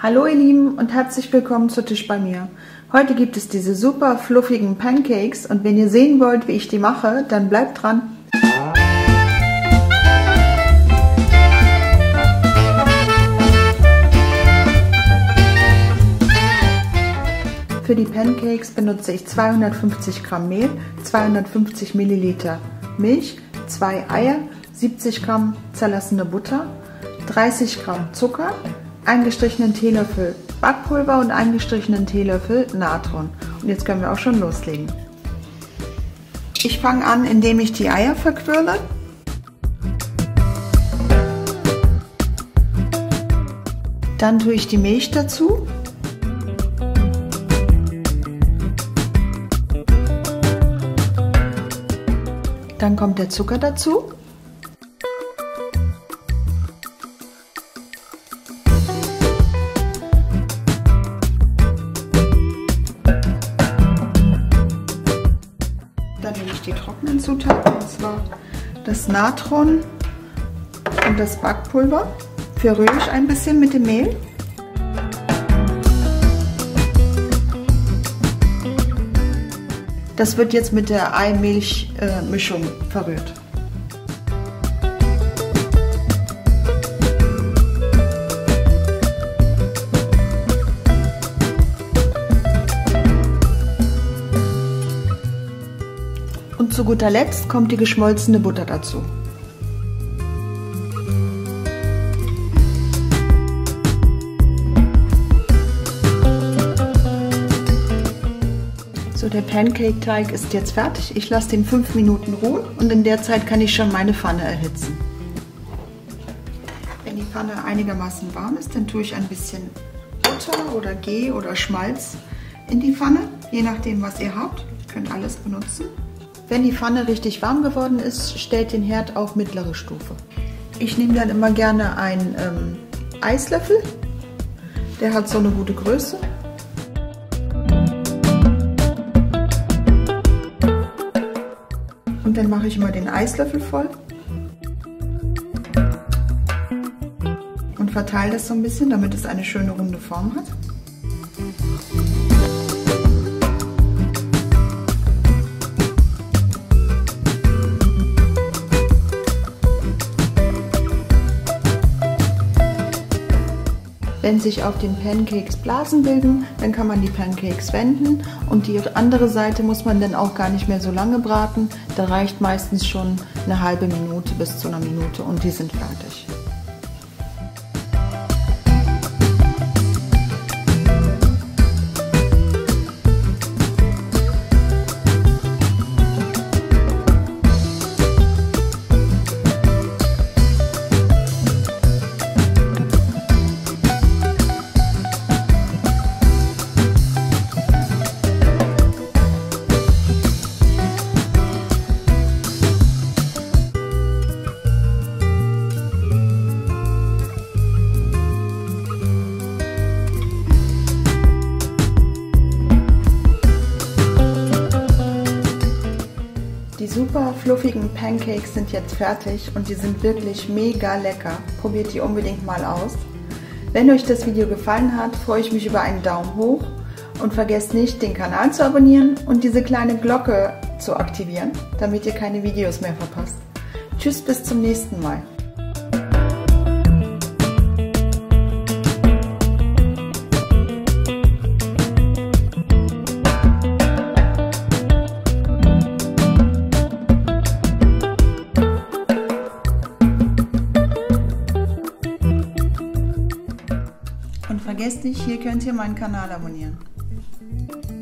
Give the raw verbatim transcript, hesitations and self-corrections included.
Hallo ihr Lieben und herzlich willkommen zu Tisch bei mir. Heute gibt es diese super fluffigen Pancakes und wenn ihr sehen wollt, wie ich die mache, dann bleibt dran. Für die Pancakes benutze ich zweihundertfünfzig Gramm Mehl, zweihundertfünfzig Milliliter Milch, zwei Eier, siebzig Gramm zerlassene Butter, dreißig Gramm Zucker, eingestrichenen Teelöffel Backpulver und eingestrichenen Teelöffel Natron. Und jetzt können wir auch schon loslegen. Ich fange an, indem ich die Eier verquirle. Dann tue ich die Milch dazu. Dann kommt der Zucker dazu. Dann nehme ich die trockenen Zutaten, und zwar das Natron und das Backpulver. Verrühre ich ein bisschen mit dem Mehl. Das wird jetzt mit der Ei-Milch-Mischung verrührt. Und zu guter Letzt kommt die geschmolzene Butter dazu. So, der Pancake-Teig ist jetzt fertig. Ich lasse den fünf Minuten ruhen und in der Zeit kann ich schon meine Pfanne erhitzen. Wenn die Pfanne einigermaßen warm ist, dann tue ich ein bisschen Butter oder Ghee oder Schmalz in die Pfanne, je nachdem was ihr habt. Ihr könnt alles benutzen. Wenn die Pfanne richtig warm geworden ist, stellt den Herd auf mittlere Stufe. Ich nehme dann immer gerne einen ähm, Eislöffel, der hat so eine gute Größe. Und dann mache ich mal den Eislöffel voll und verteile das so ein bisschen, damit es eine schöne runde Form hat. Wenn sich auf den Pancakes Blasen bilden, dann kann man die Pancakes wenden und die andere Seite muss man dann auch gar nicht mehr so lange braten. Da reicht meistens schon eine halbe Minute bis zu einer Minute und die sind fertig. Die super fluffigen Pancakes sind jetzt fertig und die sind wirklich mega lecker. Probiert die unbedingt mal aus. Wenn euch das Video gefallen hat, freue ich mich über einen Daumen hoch und vergesst nicht, den Kanal zu abonnieren und diese kleine Glocke zu aktivieren, damit ihr keine Videos mehr verpasst. Tschüss, bis zum nächsten Mal. Und vergesst nicht, hier könnt ihr meinen Kanal abonnieren.